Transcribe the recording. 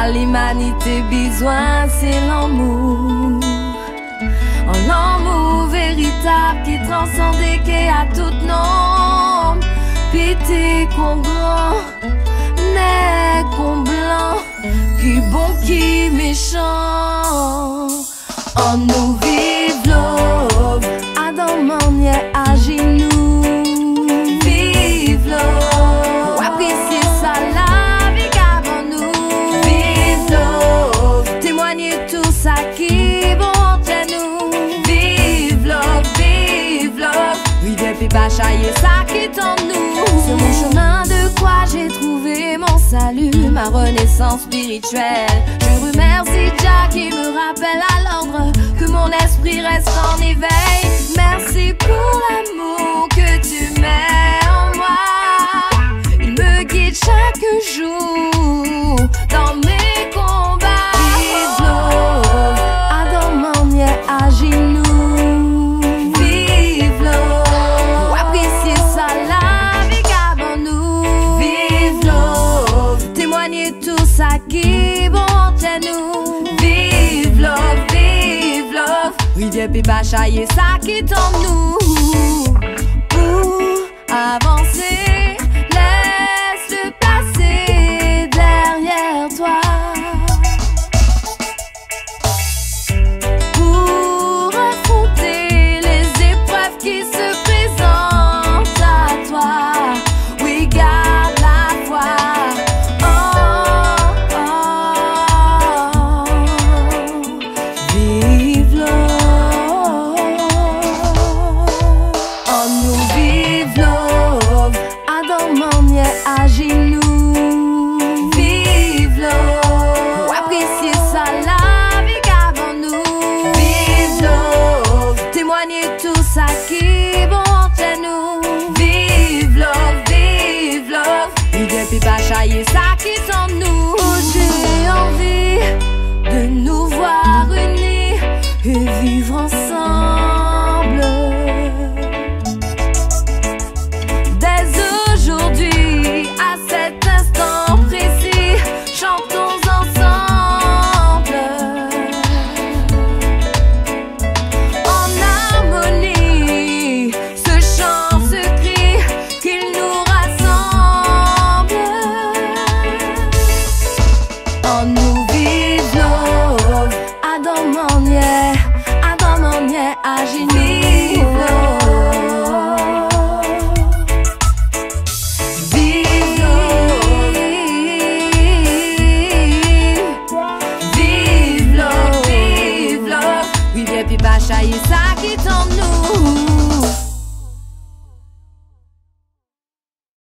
ça l'humanité besoin, c'est l'amour. Un amour véritable qui transcende, qui a tout nom. Pitié qu'on grand, n'est qu'on blanc, qui bon, qui méchant. On nous vive love, Adam manière à genoux. Vive love, ou apprécier ça la vie qu'avant nous. Vive love, témoigner tout ça qui bon chez nous. Vive love, oui depuis pas chailler ça qui t'en nous. Sur mon chemin de quoi j'ai trouvé mon salut, ma renaissance spirituelle. Je remercie Jah qui me rappelle à l'ordre que mon esprit reste en éveil. Merci pour l'amour que tu mets en moi. Il me guide chaque jour dans mes combats. Vive love, Adam manière à genoux. Vive love, ou apprécier ça la vie qu'avant nous. Vive love, témoigner tout ça qui bon chez nous. Vive love, oui depuis pas chailler ça qui tombe nous. Pour avancer, laisse-le passer derrière toi. Pour affronter les épreuves qui se présentent à toi, oui garde la foi. Vive love, oh nous vive love, Adam manière à genoux. Vive love, ou apprécier ça la vie qu'avant nous. Vive love, témoigner tout ça qui bon chez nous. Vive love, oui depuis pas chailler ça qui tombe nous. J'ai envie de nous voir unis et vivre ensemble. Dès aujourd'hui, à cet instant précis, chantons ensemble. En harmonie, ce chant, ce cri, qu'il nous rassemble. En nous vive love, Adam manière à genoux.